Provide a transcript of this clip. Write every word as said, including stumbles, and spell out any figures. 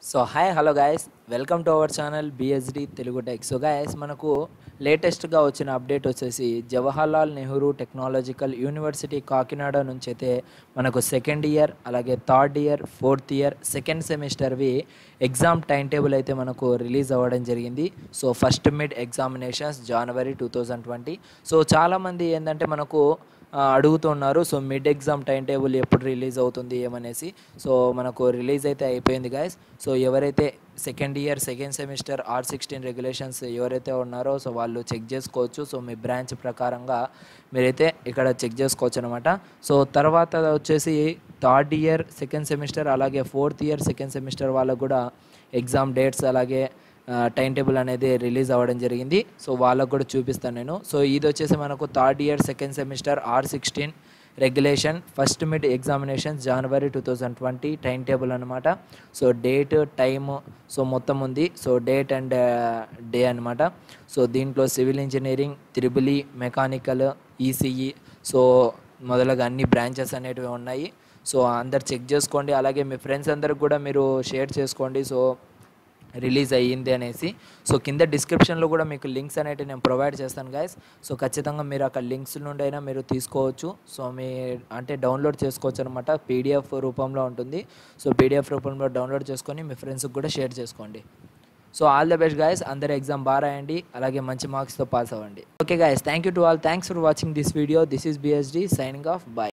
So hi hello guys welcome to our channel BSD Telugu tech. So guys మనకు లేటెస్ట్గా వచ్చిన update వచ్చేసి Jawaharlal Nehru technological university Kakinada నుంచి అయితే మనకు సెకండ్ ఇయర్ అలాగే third year fourth year second సెమిస్టర్వి ఎగ్జామ్ టైం టేబుల్ అయితే మనకు రిలీజ్ అవ్వడం జరిగింది. So first mid examinations January two thousand twenty. So చాలామంది ఏంటంటే మనకు అడుగుతున్నారు, so mid exam time table ఎప్పుడు రిలీజ్ అవుతుంది ఏమనేసి. సో మనకు రిలీజ్ అయితే అయిపోయింది గాయస్. సో ఎవరైతే second year second semester R sixteen regulations ఎవరైతే ఉన్నారో సో వాళ్ళు చెక్ చేసుకోవచ్చు. సో మీ బ్రాంచ్ ప్రకారంగా మీరైతే ఇక్కడ చెక్ చేసుకోవచ్చు అనమాట. సో తర్వాత వచ్చేసి థర్డ్ ఇయర్ సెకండ్ సెమిస్టర్ అలాగే ఫోర్త్ ఇయర్ సెకండ్ సెమిస్టర్ వాళ్ళకు కూడా ఎగ్జామ్ డేట్స్ అలాగే టైం టేబుల్ అనేది రిలీజ్ అవ్వడం జరిగింది. సో వాళ్ళకు కూడా చూపిస్తాను నేను. సో ఇది వచ్చేసి మనకు third year second semester R sixteen regulation first mid examinations January two thousand twenty time table అనమాట. సో డేట్ టైమ్ సో మొత్తం ఉంది. సో డేట్ అండ్ డే అనమాట. సో దీంట్లో civil engineering, triple E, mechanical, ECE so మొదలగా అన్ని branches అనేటివి ఉన్నాయి. So అందరు చెక్ చేసుకోండి. అలాగే మీ ఫ్రెండ్స్ అందరికి కూడా మీరు షేర్ చేసుకోండి సో రిలీజ్ అయ్యింది అనేసి. సో కింద డిస్క్రిప్షన్లో కూడా మీకు లింక్స్ అనేవి నేను ప్రొవైడ్ చేస్తాను గాయస్. సో ఖచ్చితంగా మీరు అక్కడ లింక్స్ నుండి అయినా మీరు తీసుకోవచ్చు. సో మీ అంటే డౌన్లోడ్ చేసుకోవచ్చు అనమాట. పీడిఎఫ్ రూపంలో ఉంటుంది. సో పీడిఎఫ్ రూపంలో డౌన్లోడ్ చేసుకొని మీ ఫ్రెండ్స్కి కూడా షేర్ చేసుకోండి. So all the best guys. అందరు ఎగ్జామ్ బాగా రాయండి, అలాగే మంచి మార్క్స్తో పాస్ అవ్వండి. Okay guys, thank you to all. Thanks for watching this video. This is BSD signing off. Bye.